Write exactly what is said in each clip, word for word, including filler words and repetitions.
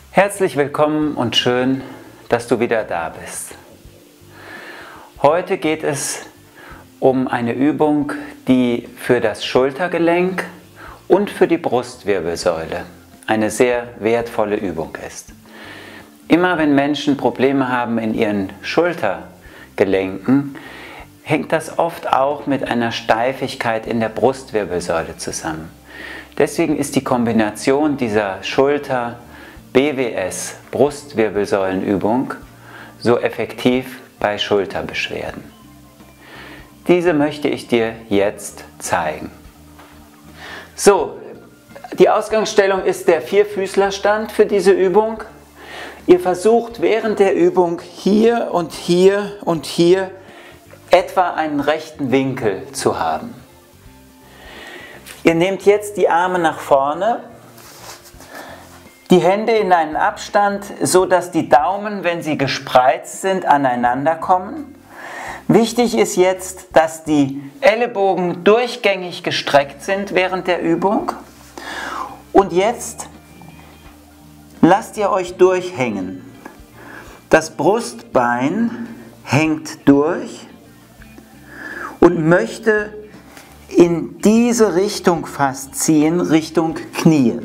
Herzlich willkommen und schön, dass du wieder da bist. Heute geht es um eine Übung, die für das Schultergelenk und für die Brustwirbelsäule eine sehr wertvolle Übung ist. Immer wenn Menschen Probleme haben in ihren Schultergelenken, hängt das oft auch mit einer Steifigkeit in der Brustwirbelsäule zusammen. Deswegen ist die Kombination dieser Schulter-B W S-Brustwirbelsäulenübung so effektiv bei Schulterbeschwerden. Diese möchte ich dir jetzt zeigen. So, die Ausgangsstellung ist der Vierfüßlerstand für diese Übung. Ihr versucht während der Übung hier und hier und hier etwa einen rechten Winkel zu haben. Ihr nehmt jetzt die Arme nach vorne, die Hände in einen Abstand, so dass die Daumen, wenn sie gespreizt sind, aneinander kommen. Wichtig ist jetzt, dass die Ellenbogen durchgängig gestreckt sind während der Übung. Und jetzt lasst ihr euch durchhängen. Das Brustbein hängt durch und möchte in diese Richtung fast ziehen, Richtung Knie.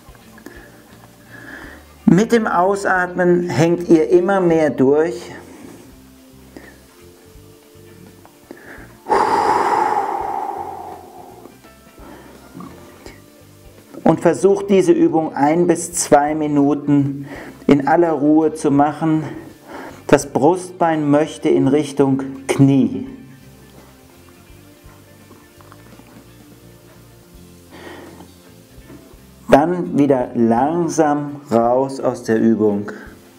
Mit dem Ausatmen hängt ihr immer mehr durch. Und versucht diese Übung ein bis zwei Minuten in aller Ruhe zu machen. Das Brustbein möchte in Richtung Knie. Dann wieder langsam raus aus der Übung.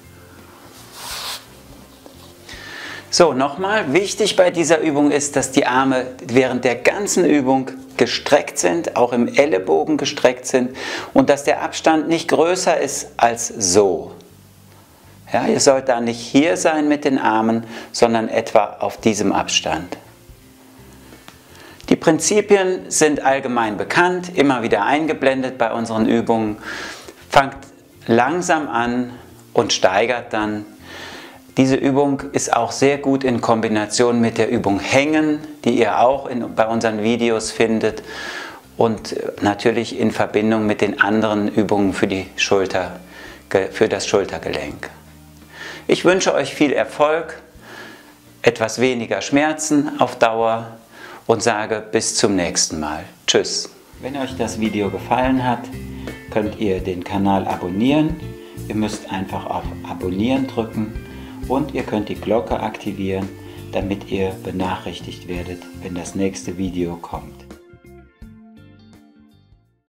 So, nochmal, wichtig bei dieser Übung ist, dass die Arme während der ganzen Übung gestreckt sind, auch im Ellenbogen gestreckt sind und dass der Abstand nicht größer ist als so. Ja, ihr sollt da nicht hier sein mit den Armen, sondern etwa auf diesem Abstand. Die Prinzipien sind allgemein bekannt, immer wieder eingeblendet bei unseren Übungen. Fangt langsam an und steigert dann. Diese Übung ist auch sehr gut in Kombination mit der Übung Hängen, die ihr auch in, bei unseren Videos findet und natürlich in Verbindung mit den anderen Übungen für, die Schulter, für das Schultergelenk. Ich wünsche euch viel Erfolg, etwas weniger Schmerzen auf Dauer und sage bis zum nächsten Mal. Tschüss. Wenn euch das Video gefallen hat, könnt ihr den Kanal abonnieren. Ihr müsst einfach auf Abonnieren drücken und ihr könnt die Glocke aktivieren, damit ihr benachrichtigt werdet, wenn das nächste Video kommt.